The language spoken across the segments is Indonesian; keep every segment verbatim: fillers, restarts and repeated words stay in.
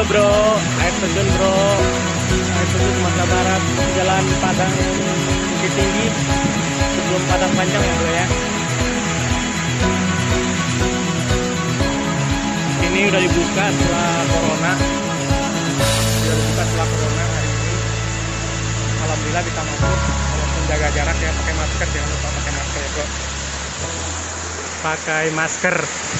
bro, air terjun bro, air terjun Sumatera Barat, Jalan Padang Bukit Tinggi, sebelum Padang Panjang ya bro ya. Ini udah dibuka setelah corona, udah dibuka setelah corona hari ini. Alhamdulillah bisa masuk, walaupun jaga jarak ya, pakai masker, jangan lupa pakai masker ya bro. Pakai masker.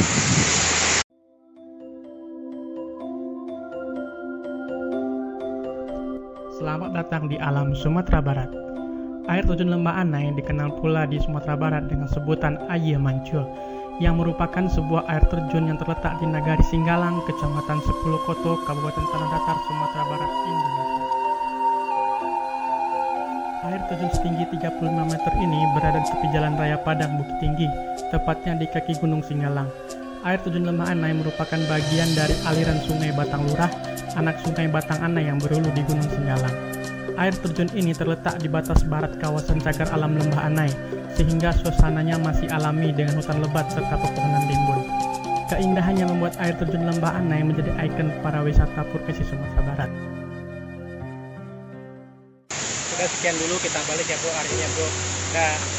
Selamat datang di alam Sumatera Barat. Air terjun Lembah Anai dikenal pula di Sumatera Barat dengan sebutan Aye Mancul, yang merupakan sebuah air terjun yang terletak di Nagari Singgalang, Kecamatan Sepuluh Koto, Kabupaten Tanah Datar, Sumatera Barat, Indonesia. Air terjun setinggi tiga puluh lima meter ini berada di tepi Jalan Raya Padang Bukit Tinggi, tepatnya di kaki Gunung Singgalang. Air terjun Lembah Anai merupakan bagian dari aliran Sungai Batang Lurah, anak Sungai Batang Anai yang berhulu di Gunung Singgalang. Air terjun ini terletak di batas barat kawasan cagar alam Lembah Anai, sehingga suasananya masih alami dengan hutan lebat serta pepohonan rimbun. Keindahannya membuat air terjun Lembah Anai menjadi ikon para wisata Provinsi Sumatera Barat. Sudah sekian dulu, kita balik ya bro hari ini ya bro. Dah.